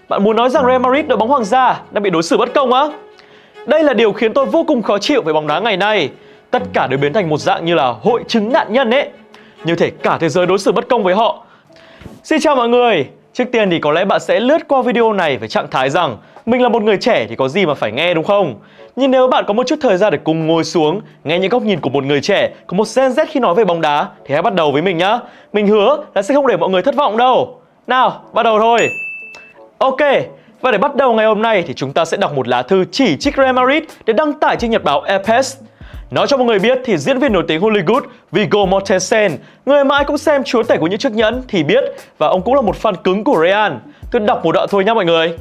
Bạn muốn nói rằng Real Madrid, đội bóng hoàng gia, đang bị đối xử bất công á? Đây là điều khiến tôi vô cùng khó chịu về bóng đá ngày nay. Tất cả đều biến thành một dạng như là hội chứng nạn nhân ấy. Như thể cả thế giới đối xử bất công với họ. Xin chào mọi người. Trước tiên thì có lẽ bạn sẽ lướt qua video này với trạng thái rằng mình là một người trẻ thì có gì mà phải nghe, đúng không? Nhưng nếu bạn có một chút thời gian để cùng ngồi xuống, nghe những góc nhìn của một người trẻ, có một Gen Z khi nói về bóng đá, thì hãy bắt đầu với mình nhá. Mình hứa là sẽ không để mọi người thất vọng đâu. Nào, bắt đầu thôi. Ok, và để bắt đầu ngày hôm nay thì chúng ta sẽ đọc một lá thư chỉ trích Real Madrid để đăng tải trên nhật báo El País. Nói cho mọi người biết thì diễn viên nổi tiếng Hollywood Viggo Mortensen, người mà ai cũng xem chúa tể của những chiếc nhẫn thì biết, và ông cũng là một fan cứng của Real. Tôi đọc một đoạn thôi nhá mọi người.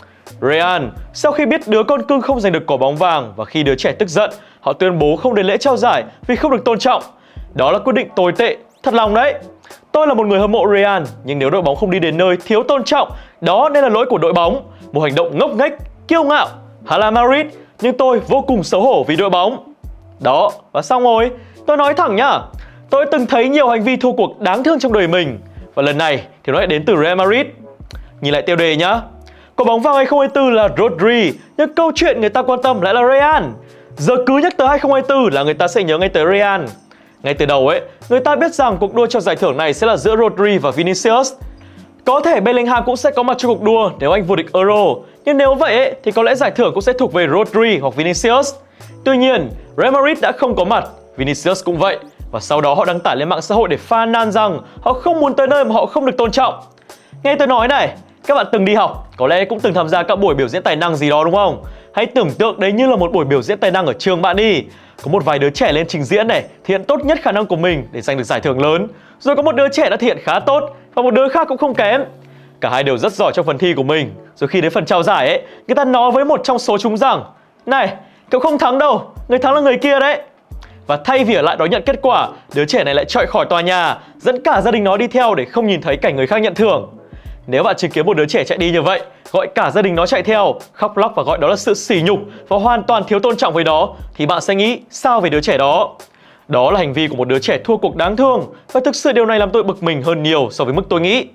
Real, sau khi biết đứa con cưng không giành được quả bóng vàng và khi đứa trẻ tức giận, họ tuyên bố không đến lễ trao giải vì không được tôn trọng. Đó là quyết định tồi tệ, thật lòng đấy. Tôi là một người hâm mộ Real, nhưng nếu đội bóng không đi đến nơi thiếu tôn trọng, đó nên là lỗi của đội bóng. Một hành động ngốc nghếch, kiêu ngạo, hay là Madrid, nhưng tôi vô cùng xấu hổ vì đội bóng. Đó, và xong rồi, tôi nói thẳng nhá. Tôi từng thấy nhiều hành vi thua cuộc đáng thương trong đời mình, và lần này thì nó lại đến từ Real Madrid. Nhìn lại tiêu đề nhá. Quả bóng vàng 2024 là Rodri, nhưng câu chuyện người ta quan tâm lại là Real. Giờ cứ nhắc tới 2024 là người ta sẽ nhớ ngay tới Real. Ngay từ đầu ấy, người ta biết rằng cuộc đua cho giải thưởng này sẽ là giữa Rodri và Vinicius. Có thể Bellingham cũng sẽ có mặt trong cuộc đua nếu anh vô địch Euro, nhưng nếu vậy ấy, thì có lẽ giải thưởng cũng sẽ thuộc về Rodri hoặc Vinicius. Tuy nhiên, Real Madrid đã không có mặt, Vinicius cũng vậy, và sau đó họ đăng tải lên mạng xã hội để phàn nàn rằng họ không muốn tới nơi mà họ không được tôn trọng. Nghe tôi nói này, các bạn từng đi học, có lẽ cũng từng tham gia các buổi biểu diễn tài năng gì đó đúng không? Hãy tưởng tượng đấy như là một buổi biểu diễn tài năng ở trường bạn đi. Có một vài đứa trẻ lên trình diễn này, thể hiện tốt nhất khả năng của mình để giành được giải thưởng lớn. Rồi có một đứa trẻ đã thể hiện khá tốt và một đứa khác cũng không kém. Cả hai đều rất giỏi trong phần thi của mình. Rồi khi đến phần trao giải ấy, người ta nói với một trong số chúng rằng: "Này, cậu không thắng đâu, người thắng là người kia đấy." Và thay vì ở lại đón nhận kết quả, đứa trẻ này lại chạy khỏi tòa nhà, dẫn cả gia đình nó đi theo để không nhìn thấy cảnh người khác nhận thưởng. Nếu bạn chứng kiến một đứa trẻ chạy đi như vậy, gọi cả gia đình nó chạy theo, khóc lóc và gọi đó là sự sỉ nhục và hoàn toàn thiếu tôn trọng với đó, thì bạn sẽ nghĩ sao về đứa trẻ đó? Đó là hành vi của một đứa trẻ thua cuộc đáng thương, và thực sự điều này làm tôi bực mình hơn nhiều so với mức tôi nghĩ.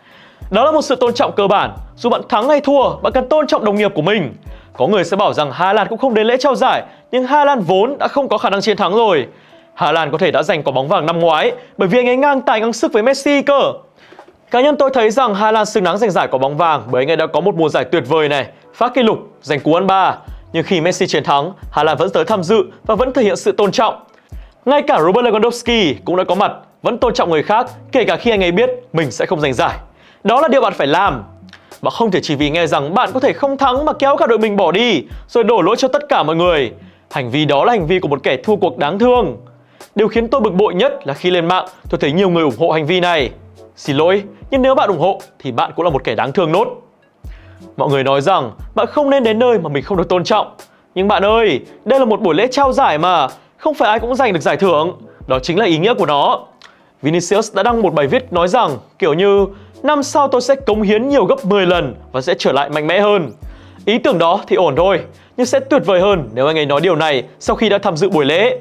Đó là một sự tôn trọng cơ bản. Dù bạn thắng hay thua, bạn cần tôn trọng đồng nghiệp của mình. Có người sẽ bảo rằng Haaland cũng không đến lễ trao giải, nhưng Haaland vốn đã không có khả năng chiến thắng rồi. Haaland có thể đã giành quả bóng vàng năm ngoái bởi vì anh ấy ngang tài ngang sức với Messi cơ. Cá nhân tôi thấy rằng Haaland xứng đáng giành giải quả bóng vàng bởi anh ấy đã có một mùa giải tuyệt vời này, phá kỷ lục, giành cú ăn ba. Nhưng khi Messi chiến thắng, Haaland vẫn tới tham dự và vẫn thể hiện sự tôn trọng. Ngay cả Robert Lewandowski cũng đã có mặt, vẫn tôn trọng người khác, kể cả khi anh ấy biết mình sẽ không giành giải. Đó là điều bạn phải làm. Bạn không thể chỉ vì nghe rằng bạn có thể không thắng mà kéo cả đội mình bỏ đi, rồi đổ lỗi cho tất cả mọi người. Hành vi đó là hành vi của một kẻ thua cuộc đáng thương. Điều khiến tôi bực bội nhất là khi lên mạng, tôi thấy nhiều người ủng hộ hành vi này. Xin lỗi, nhưng nếu bạn ủng hộ thì bạn cũng là một kẻ đáng thương nốt. Mọi người nói rằng bạn không nên đến nơi mà mình không được tôn trọng. Nhưng bạn ơi, đây là một buổi lễ trao giải mà, không phải ai cũng giành được giải thưởng. Đó chính là ý nghĩa của nó. Vinicius đã đăng một bài viết nói rằng kiểu như: "Năm sau tôi sẽ cống hiến nhiều gấp 10 lần và sẽ trở lại mạnh mẽ hơn." Ý tưởng đó thì ổn thôi, nhưng sẽ tuyệt vời hơn nếu anh ấy nói điều này sau khi đã tham dự buổi lễ.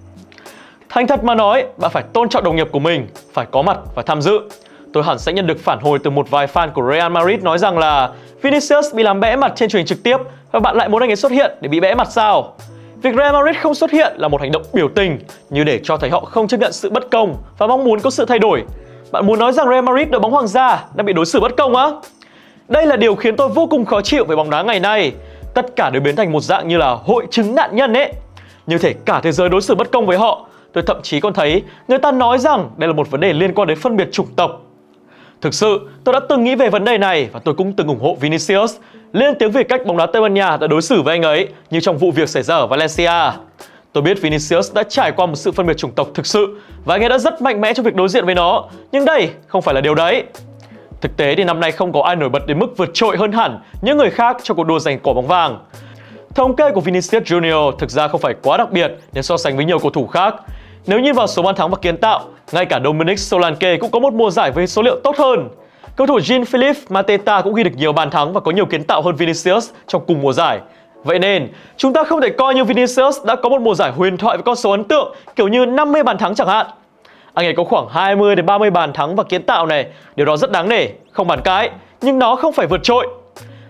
Thành thật mà nói, bạn phải tôn trọng đồng nghiệp của mình, phải có mặt và tham dự. Tôi hẳn sẽ nhận được phản hồi từ một vài fan của Real Madrid nói rằng là Vinicius bị làm bẽ mặt trên truyền hình trực tiếp và bạn lại muốn anh ấy xuất hiện để bị bẽ mặt sao? Việc Real Madrid không xuất hiện là một hành động biểu tình, như để cho thấy họ không chấp nhận sự bất công và mong muốn có sự thay đổi. Bạn muốn nói rằng Real Madrid, đội bóng hoàng gia, đang bị đối xử bất công á? Đây là điều khiến tôi vô cùng khó chịu về bóng đá ngày nay. Tất cả đều biến thành một dạng như là hội chứng nạn nhân ấy. Như thể cả thế giới đối xử bất công với họ. Tôi thậm chí còn thấy người ta nói rằng đây là một vấn đề liên quan đến phân biệt chủng tộc. Thực sự, tôi đã từng nghĩ về vấn đề này và tôi cũng từng ủng hộ Vinicius, lên tiếng về cách bóng đá Tây Ban Nha đã đối xử với anh ấy, như trong vụ việc xảy ra ở Valencia. Tôi biết Vinicius đã trải qua một sự phân biệt chủng tộc thực sự và anh ấy đã rất mạnh mẽ trong việc đối diện với nó, nhưng đây không phải là điều đấy. Thực tế thì năm nay không có ai nổi bật đến mức vượt trội hơn hẳn những người khác trong cuộc đua giành quả bóng vàng. Thống kê của Vinicius Junior thực ra không phải quá đặc biệt nếu so sánh với nhiều cầu thủ khác. Nếu nhìn vào số bàn thắng và kiến tạo, ngay cả Dominic Solanke cũng có một mùa giải với số liệu tốt hơn. Cầu thủ Jean-Philippe Mateta cũng ghi được nhiều bàn thắng và có nhiều kiến tạo hơn Vinicius trong cùng mùa giải. Vậy nên, chúng ta không thể coi như Vinicius đã có một mùa giải huyền thoại với con số ấn tượng kiểu như 50 bàn thắng chẳng hạn. Anh ấy có khoảng 20 đến 30 bàn thắng và kiến tạo này, điều đó rất đáng nể, không bàn cãi, nhưng nó không phải vượt trội.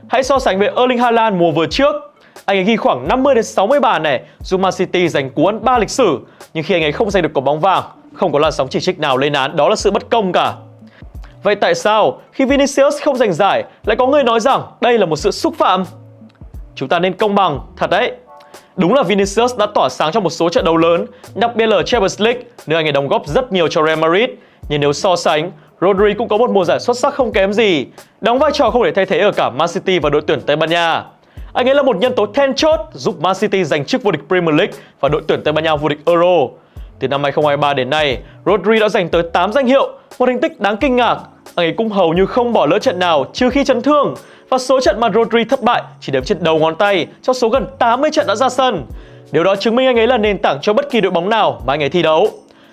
Hãy so sánh với Erling Haaland mùa vừa trước. Anh ấy ghi khoảng 50 đến 60 bàn này, giúp Man City giành cú ăn 3 lịch sử, nhưng khi anh ấy không giành được quả bóng vàng, không có làn sóng chỉ trích nào lên án đó là sự bất công cả. Vậy tại sao khi Vinicius không giành giải lại có người nói rằng đây là một sự xúc phạm? Chúng ta nên công bằng, thật đấy. Đúng là Vinicius đã tỏa sáng trong một số trận đấu lớn, đặc biệt là Champions League, nơi anh ấy đóng góp rất nhiều cho Real Madrid. Nhưng nếu so sánh, Rodri cũng có một mùa giải xuất sắc không kém gì, đóng vai trò không thể thay thế ở cả Man City và đội tuyển Tây Ban Nha. Anh ấy là một nhân tố then chốt giúp Man City giành chức vô địch Premier League và đội tuyển Tây Ban Nha vô địch Euro. Từ năm 2023 đến nay, Rodri đã giành tới 8 danh hiệu, một thành tích đáng kinh ngạc. Anh ấy cũng hầu như không bỏ lỡ trận nào trừ khi chấn thương, và số trận mà Rodri thất bại chỉ đếm trên đầu ngón tay trong số gần 80 trận đã ra sân. Điều đó chứng minh anh ấy là nền tảng cho bất kỳ đội bóng nào mà anh ấy thi đấu.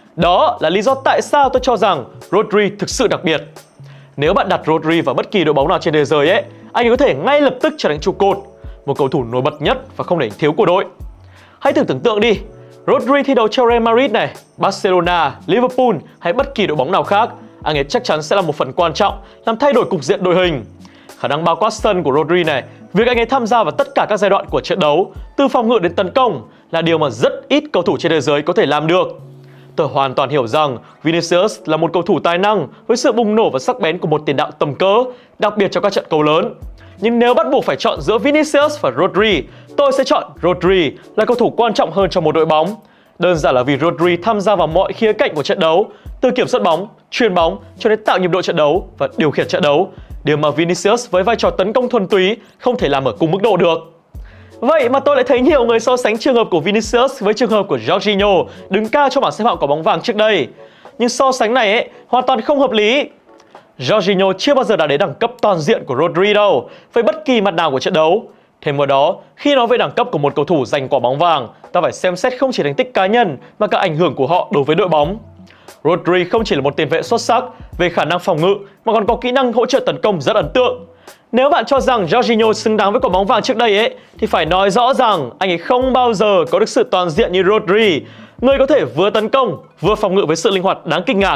Đó là lý do tại sao tôi cho rằng Rodri thực sự đặc biệt. Nếu bạn đặt Rodri vào bất kỳ đội bóng nào trên thế giới ấy, anh ấy có thể ngay lập tức trở thành trụ cột, một cầu thủ nổi bật nhất và không để thiếu của đội. Hãy thử tưởng tượng đi, Rodri thi đấu cho Real Madrid này, Barcelona, Liverpool hay bất kỳ đội bóng nào khác, anh ấy chắc chắn sẽ là một phần quan trọng làm thay đổi cục diện đội hình. Khả năng bao quát sân của Rodri này, việc anh ấy tham gia vào tất cả các giai đoạn của trận đấu, từ phòng ngự đến tấn công, là điều mà rất ít cầu thủ trên thế giới có thể làm được. Tôi hoàn toàn hiểu rằng Vinicius là một cầu thủ tài năng với sự bùng nổ và sắc bén của một tiền đạo tầm cỡ, đặc biệt trong các trận cầu lớn. Nhưng nếu bắt buộc phải chọn giữa Vinicius và Rodri, tôi sẽ chọn Rodri là cầu thủ quan trọng hơn trong một đội bóng. Đơn giản là vì Rodri tham gia vào mọi khía cạnh của trận đấu, từ kiểm soát bóng, chuyền bóng cho đến tạo nhịp độ trận đấu và điều khiển trận đấu, điều mà Vinicius với vai trò tấn công thuần túy không thể làm ở cùng mức độ được. Vậy mà tôi lại thấy nhiều người so sánh trường hợp của Vinicius với trường hợp của Jorginho đứng cao trong bảng xếp hạng quả bóng vàng trước đây. Nhưng so sánh này hoàn toàn không hợp lý. Jorginho chưa bao giờ đạt đến đẳng cấp toàn diện của Rodri đâu, với bất kỳ mặt nào của trận đấu. Thêm vào đó, khi nói về đẳng cấp của một cầu thủ giành quả bóng vàng, ta phải xem xét không chỉ thành tích cá nhân mà cả ảnh hưởng của họ đối với đội bóng. Rodri không chỉ là một tiền vệ xuất sắc về khả năng phòng ngự mà còn có kỹ năng hỗ trợ tấn công rất ấn tượng. Nếu bạn cho rằng Jorginho xứng đáng với quả bóng vàng trước đây thì phải nói rõ rằng anh ấy không bao giờ có được sự toàn diện như Rodri, người có thể vừa tấn công vừa phòng ngự với sự linh hoạt đáng kinh ngạc.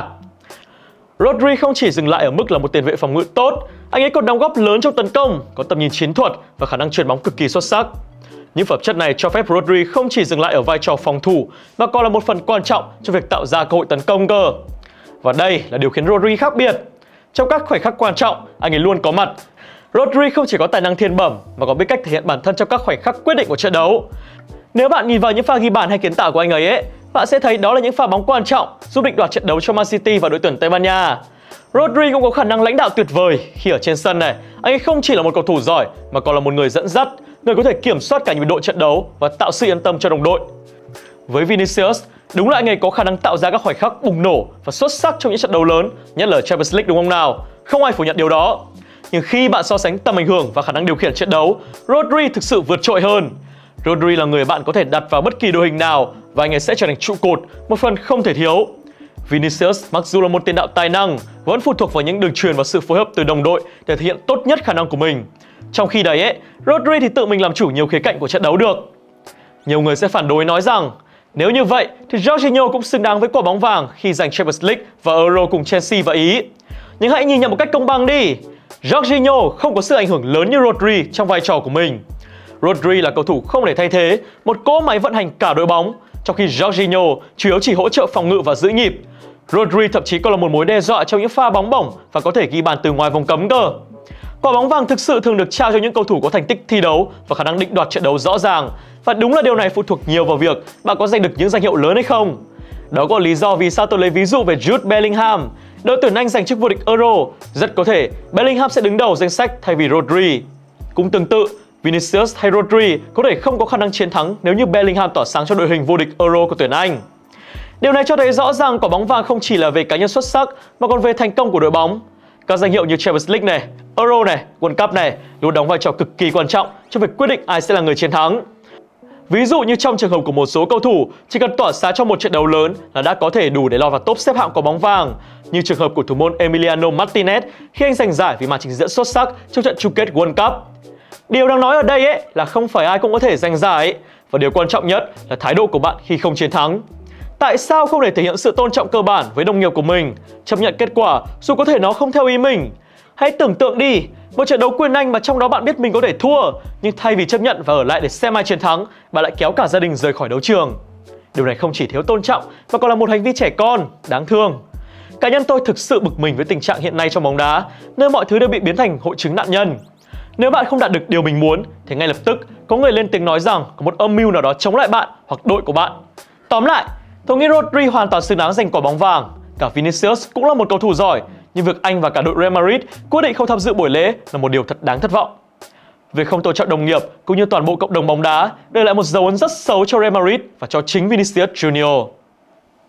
Rodri không chỉ dừng lại ở mức là một tiền vệ phòng ngự tốt, anh ấy còn đóng góp lớn trong tấn công, có tầm nhìn chiến thuật và khả năng chuyền bóng cực kỳ xuất sắc. Những phẩm chất này cho phép Rodri không chỉ dừng lại ở vai trò phòng thủ mà còn là một phần quan trọng cho việc tạo ra cơ hội tấn công cơ. Và đây là điều khiến Rodri khác biệt. Trong các khoảnh khắc quan trọng, anh ấy luôn có mặt. Rodri không chỉ có tài năng thiên bẩm mà còn biết cách thể hiện bản thân trong các khoảnh khắc quyết định của trận đấu. Nếu bạn nhìn vào những pha ghi bàn hay kiến tạo của anh ấy, bạn sẽ thấy đó là những pha bóng quan trọng giúp định đoạt trận đấu cho Man City và đội tuyển Tây Ban Nha. Rodri cũng có khả năng lãnh đạo tuyệt vời khi ở trên sân này. Anh ấy không chỉ là một cầu thủ giỏi mà còn là một người dẫn dắt, người có thể kiểm soát cả nhịp độ trận đấu và tạo sự yên tâm cho đồng đội. Với Vinicius, đúng là anh ấy có khả năng tạo ra các khoảnh khắc bùng nổ và xuất sắc trong những trận đấu lớn, nhất là Champions League, đúng không nào? Không ai phủ nhận điều đó. Nhưng khi bạn so sánh tầm ảnh hưởng và khả năng điều khiển trận đấu, Rodri thực sự vượt trội hơn. Rodri là người bạn có thể đặt vào bất kỳ đội hình nào và anh ấy sẽ trở thành trụ cột, một phần không thể thiếu. Vinicius mặc dù là một tiền đạo tài năng, vẫn phụ thuộc vào những đường truyền và sự phối hợp từ đồng đội để thể hiện tốt nhất khả năng của mình. Trong khi đấy, Rodri thì tự mình làm chủ nhiều khía cạnh của trận đấu được. Nhiều người sẽ phản đối nói rằng nếu như vậy thì Jorginho cũng xứng đáng với quả bóng vàng khi giành Champions League và Euro cùng Chelsea và Ý. Nhưng hãy nhìn nhận một cách công bằng đi. Jorginho không có sự ảnh hưởng lớn như Rodri trong vai trò của mình. Rodri là cầu thủ không thể thay thế, một cỗ máy vận hành cả đội bóng, trong khi Jorginho chủ yếu chỉ hỗ trợ phòng ngự và giữ nhịp. Rodri thậm chí còn là một mối đe dọa trong những pha bóng bổng và có thể ghi bàn từ ngoài vòng cấm cơ. Quả bóng vàng thực sự thường được trao cho những cầu thủ có thành tích thi đấu và khả năng định đoạt trận đấu rõ ràng. Và đúng là điều này phụ thuộc nhiều vào việc bạn có giành được những danh hiệu lớn hay không. Đó có lý do vì sao tôi lấy ví dụ về Jude Bellingham. Đội tuyển Anh giành chức vô địch Euro, rất có thể Bellingham sẽ đứng đầu danh sách thay vì Rodri. Cũng tương tự, Vinicius hay Rodri có thể không có khả năng chiến thắng nếu như Bellingham tỏa sáng cho đội hình vô địch Euro của tuyển Anh. Điều này cho thấy rõ ràng quả bóng vàng không chỉ là về cá nhân xuất sắc mà còn về thành công của đội bóng. Các danh hiệu như Champions League này, Euro này, World Cup này luôn đóng vai trò cực kỳ quan trọng trong việc quyết định ai sẽ là người chiến thắng. Ví dụ như trong trường hợp của một số cầu thủ, chỉ cần tỏa sáng trong một trận đấu lớn là đã có thể đủ để lọt vào top xếp hạng quả bóng vàng, như trường hợp của thủ môn Emiliano Martinez khi anh giành giải vì màn trình diễn xuất sắc trong trận chung kết World Cup. Điều đáng nói ở đây là không phải ai cũng có thể giành giải, và điều quan trọng nhất là thái độ của bạn khi không chiến thắng. Tại sao không để thể hiện sự tôn trọng cơ bản với đồng nghiệp của mình, chấp nhận kết quả dù có thể nó không theo ý mình? Hãy tưởng tượng đi, Một trận đấu quyền Anh mà trong đó bạn biết mình có thể thua, nhưng thay vì chấp nhận và ở lại để xem ai chiến thắng, bạn lại kéo cả gia đình rời khỏi đấu trường. Điều này không chỉ thiếu tôn trọng mà còn là một hành vi trẻ con, đáng thương. Cá nhân tôi thực sự bực mình với tình trạng hiện nay trong bóng đá, nơi mọi thứ đều bị biến thành hội chứng nạn nhân. Nếu bạn không đạt được điều mình muốn, thì ngay lập tức có người lên tiếng nói rằng có một âm mưu nào đó chống lại bạn hoặc đội của bạn. Tóm lại, tôi nghĩ Rodri hoàn toàn xứng đáng giành quả bóng vàng. Cả Vinicius cũng là một cầu thủ giỏi, nhưng việc anh và cả đội Real Madrid quyết định không tham dự buổi lễ là một điều thật đáng thất vọng. Việc không tôn trọng đồng nghiệp cũng như toàn bộ cộng đồng bóng đá để lại một dấu ấn rất xấu cho Real Madrid và cho chính Vinicius Junior.